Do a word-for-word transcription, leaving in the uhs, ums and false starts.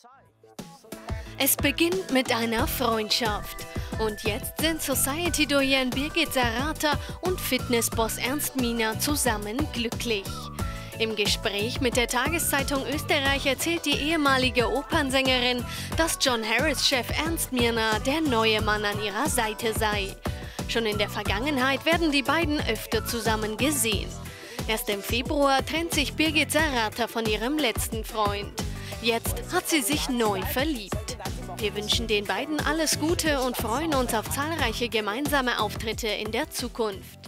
Es beginnt mit einer Freundschaft. Und jetzt sind Society-Doyen Birgit Sarrater und Fitnessboss Ernst Miner zusammen glücklich. Im Gespräch mit der Tageszeitung Österreich erzählt die ehemalige Opernsängerin, dass John Harris-Chef Ernst Miner der neue Mann an ihrer Seite sei. Schon in der Vergangenheit werden die beiden öfter zusammen gesehen. Erst im Februar trennt sich Birgit Sarrater von ihrem letzten Freund. Jetzt hat sie sich neu verliebt. Wir wünschen den beiden alles Gute und freuen uns auf zahlreiche gemeinsame Auftritte in der Zukunft.